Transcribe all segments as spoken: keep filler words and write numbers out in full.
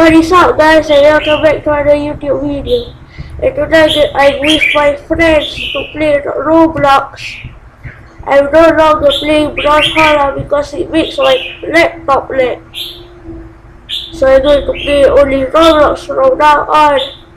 What is up, guys, and welcome back to another YouTube video. And today I'm with my friends to play Roblox. I'm no longer playing Brawlhalla because it makes my laptop lag. So I'm going to play only Roblox from now on.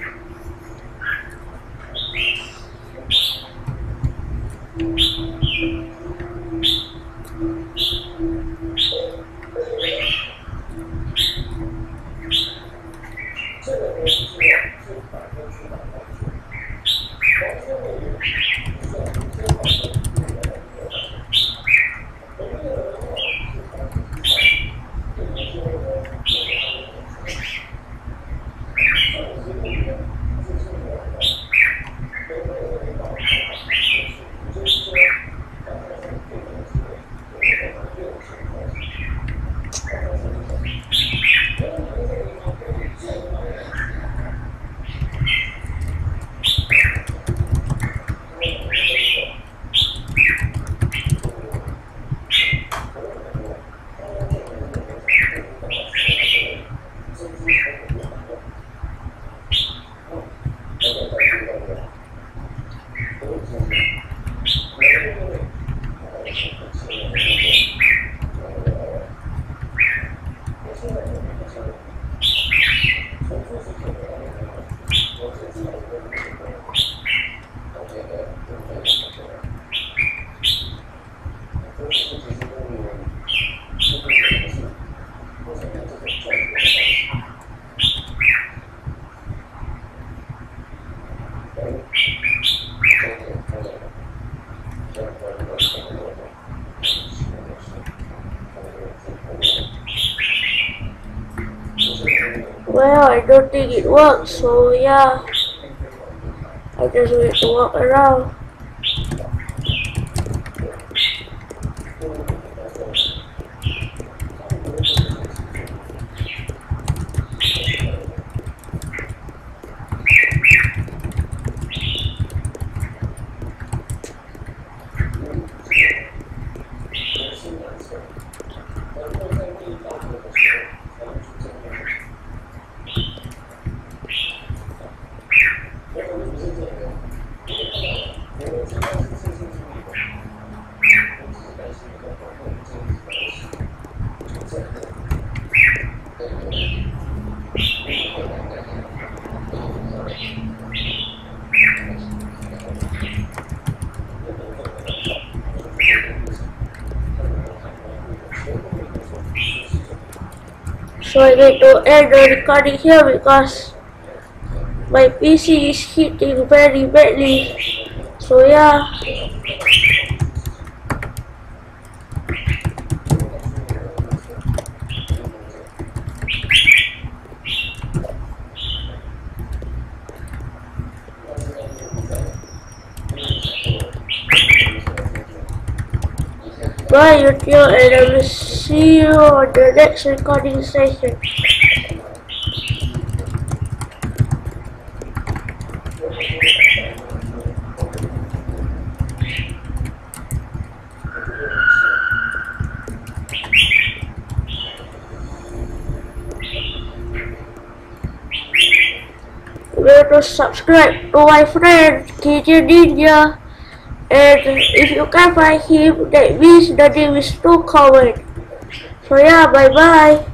Well, I don't think it works, so yeah, I just need to walk around. So I need to end the recording here because my P C is hitting very badly. So yeah. Bye YouTube, and I will see you on the next recording session. Remember to subscribe to my friend K J Ninja. And if you can't find him, that means the name is too common. So yeah, bye bye.